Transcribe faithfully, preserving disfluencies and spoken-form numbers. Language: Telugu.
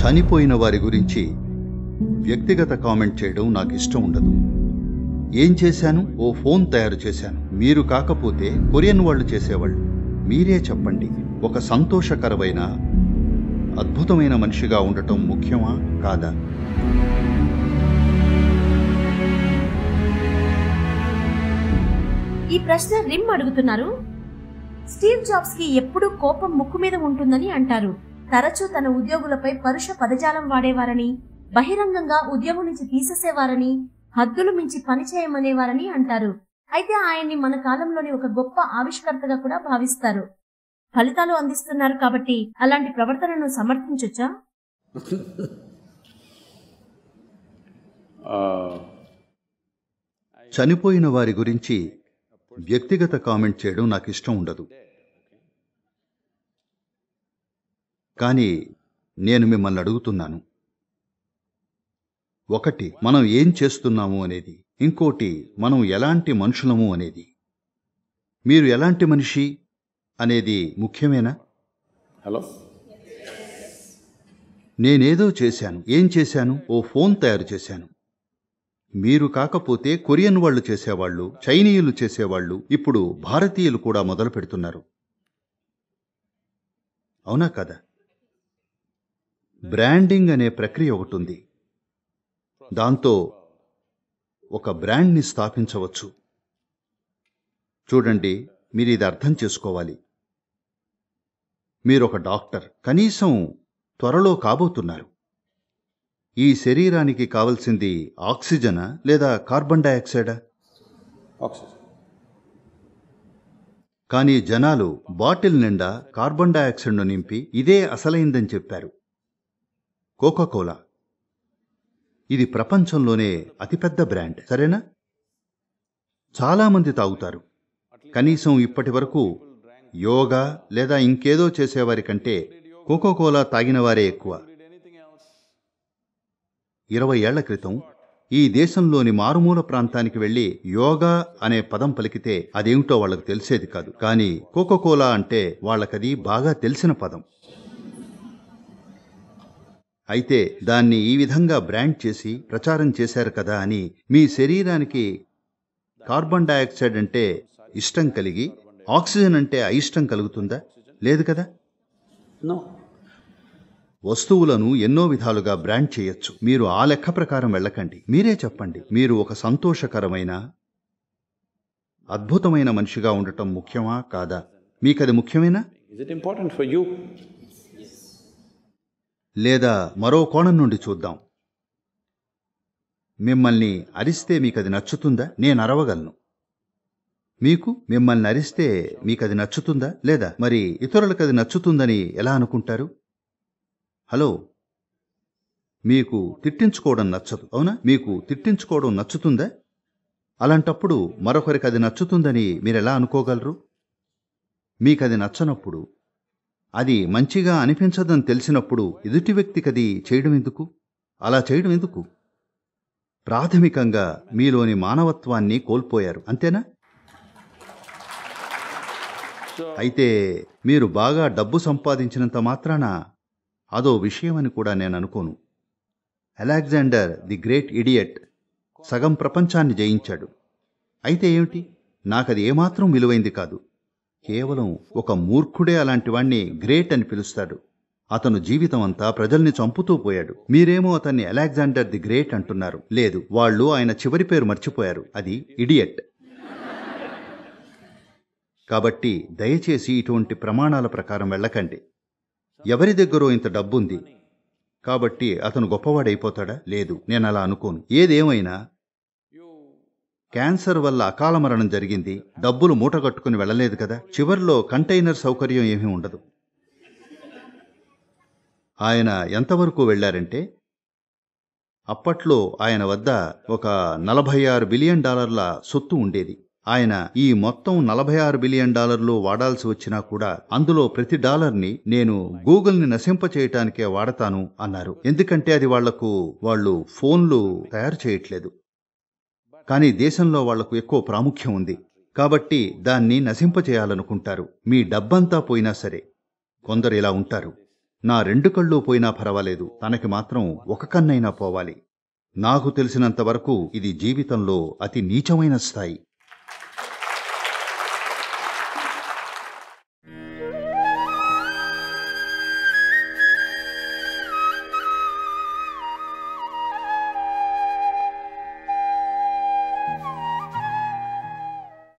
చనిపోయిన వారి గురించి వ్యక్తిగత కామెంట్ చేయడం నాకు ఇష్టం ఉండదు. ఏం చేశాను? ఓ ఫోన్ తయారు చేశాను. మీరు కాకపోతే కొరియన్ వాళ్ళు చేసేవాళ్ళు. మీరే చెప్పండి, ఒక సంతోషకరమైన అద్భుతమైన మనిషిగా ఉండటం ముఖ్యమా కాదా? ఈ ప్రశ్న రిమ్ అడుగుతున్నారు. స్టీవ్ జాబ్స్ కి ఎప్పుడూ కోపం ముక్కు మీద ఉంటుందని అంటారు. తరచూ తన ఉద్యోగులపై పరుష పదజాలం వాడేవారని, బహిరంగంగా ఉద్యోగం నుంచి తీసేసేవారని, హద్దులు మించి పనిచేయమనేవారని అంటారు. అయితే ఆయన్ని మన కాలంలోని ఒక గొప్ప ఆవిష్కర్తగా కూడా భావిస్తారు. ఫలితాలు అందిస్తున్నారు కాబట్టి అలాంటి ప్రవర్తనను సమర్థించొచ్చా? చనిపోయిన వారి గురించి వ్యక్తిగత కామెంట్ చేయడం నాకు ఇష్టం ఉండదు. కానీ నేను మిమ్మల్ని అడుగుతున్నాను, ఒకటి మనం ఏం చేస్తున్నాము అనేది, ఇంకోటి మనం ఎలాంటి మనుషులము అనేది. మీరు ఎలాంటి మనిషి అనేది ముఖ్యమేనా? హలో, నేనేదో చేశాను. ఏం చేశాను? ఓ ఫోన్ తయారు చేశాను. మీరు కాకపోతే కొరియన్ వాళ్ళు చేసేవాళ్ళు, చైనీయులు చేసేవాళ్ళు, ఇప్పుడు భారతీయులు కూడా మొదలు పెడుతున్నారు. అవునా కదా? బ్రాండింగ్ అనే ప్రక్రియ ఒకటి ఉంది. దాంతో ఒక బ్రాండ్ని స్థాపించవచ్చు. చూడండి, మీరు ఇది అర్థం చేసుకోవాలి. మీరొక డాక్టర్, కనీసం త్వరలో కాబోతున్నారు. ఈ శరీరానికి కావలసింది ఆక్సిజనా లేదా కార్బన్ డయాక్సైడా? ఆక్సిజన్. కానీ జనాలు బాటిల్ నిండా కార్బన్ డయాక్సైడ్ను నింపి ఇదే అసలైందని చెప్పారు. కోకాకోలా ఇది ప్రపంచంలోనే అతిపెద్ద బ్రాండ్, సరేనా? చాలామంది తాగుతారు. కనీసం ఇప్పటి వరకు యోగా లేదా ఇంకేదో చేసేవారి కంటే కోకాకోలా తాగిన వారే ఎక్కువ. ఇరవై ఏళ్ల క్రితం ఈ దేశంలోని మారుమూల ప్రాంతానికి వెళ్లి యోగా అనే పదం పలికితే అదేమిటో వాళ్లకు తెలిసేది కాదు. కానీ కోకాకోలా అంటే వాళ్లకది బాగా తెలిసిన పదం. అయితే దాన్ని ఈ విధంగా బ్రాండ్ చేసి ప్రచారం చేశారు కదా అని మీ శరీరానికి కార్బన్ డయాక్సైడ్ అంటే ఇష్టం కలిగి ఆక్సిజన్ అంటే అయిష్టం కలుగుతుందా? లేదు కదా. నో. వస్తువులను ఎన్నో విధాలుగా బ్రాండ్ చేయొచ్చు. మీరు ఆ లెక్క ప్రకారం వెళ్ళకండి. మీరే చెప్పండి, మీరు ఒక సంతోషకరమైన అద్భుతమైన మనిషిగా ఉండటం ముఖ్యమా కాదా? మీకది ముఖ్యమేనా? Is it important for you? లేదా మరో కోణం నుండి చూద్దాం. మిమ్మల్ని అరిస్తే మీకది నచ్చుతుందా? నేను అరవగలను. మీకు మిమ్మల్ని అరిస్తే మీకది నచ్చుతుందా? లేదా మరి ఇతరులకది నచ్చుతుందని ఎలా అనుకుంటారు? హలో, మీకు తిట్టించుకోవడం నచ్చదు, అవునా? మీకు తిట్టించుకోవడం నచ్చుతుందా? అలాంటప్పుడు మరొకరికి అది నచ్చుతుందని మీరెలా అనుకోగలరు? మీకది నచ్చనప్పుడు, అది మంచిగా అనిపించదని తెలిసినప్పుడు ఎదుటి వ్యక్తికది చేయడం ఎందుకు? అలా చేయడం ఎందుకు? ప్రాథమికంగా మీలోని మానవత్వాన్ని కోల్పోయారు, అంతేనా? అయితే మీరు బాగా డబ్బు సంపాదించినంత మాత్రాన అదో విషయమని కూడా నేను అనుకోను. అలెగ్జాండర్ ది గ్రేట్ ఇడియట్ సగం ప్రపంచాన్ని జయించాడు. అయితే ఏమిటి? నాకది ఏమాత్రం విలువైంది కాదు. కేవలం ఒక మూర్ఖుడే అలాంటి వాణ్ణి గ్రేట్ అని పిలుస్తాడు. అతను జీవితం అంతా ప్రజల్ని చంపుతూ పోయాడు. మీరేమో అతన్ని అలెగ్జాండర్ ది గ్రేట్ అంటున్నారు. లేదు, వాళ్ళు ఆయన చివరి పేరు మర్చిపోయారు, అది ఇడియట్. కాబట్టి దయచేసి ఇటువంటి ప్రమాణాల ప్రకారం వెళ్ళకండి. ఎవరి దగ్గరో ఇంత డబ్బుంది కాబట్టి అతను గొప్పవాడైపోతాడా? లేదు, నేను అలా అనుకోను. ఏదేమైనా క్యాన్సర్ వల్ల అకాల మరణం జరిగింది, డబ్బులు మూటగట్టుకుని వెళ్ళలేదు కదా. చివర్లో కంటైనర్ సౌకర్యం ఏమీ ఉండదు. ఆయన ఎంతవరకు వెళ్లారంటే, అప్పట్లో ఆయన వద్ద ఒక నలభై ఆరు బిలియన్ డాలర్ల సొత్తు ఉండేది. ఆయన ఈ మొత్తం నలభై ఆరు బిలియన్ డాలర్లు వాడాల్సి వచ్చినా కూడా అందులో ప్రతి డాలర్ని నేను గూగుల్ని నశింపచేయటానికే వాడతాను అన్నారు. ఎందుకంటే అది వాళ్లకు వాళ్ళు ఫోన్లు తయారు చేయట్లేదు, కానీ దేశంలో వాళ్లకు ఎక్కువ ప్రాముఖ్యం ఉంది కాబట్టి దాన్ని నశింపచేయాలనుకుంటారు. మీ డబ్బంతా పోయినా సరే. కొందరు ఇలా ఉంటారు. నా రెండు కళ్ళు పోయినా పర్వాలేదు, తనకి మాత్రం ఒక కన్నైనా పోవాలి. నాకు తెలిసినంతవరకు ఇది జీవితంలో అతి నీచమైన స్థాయి.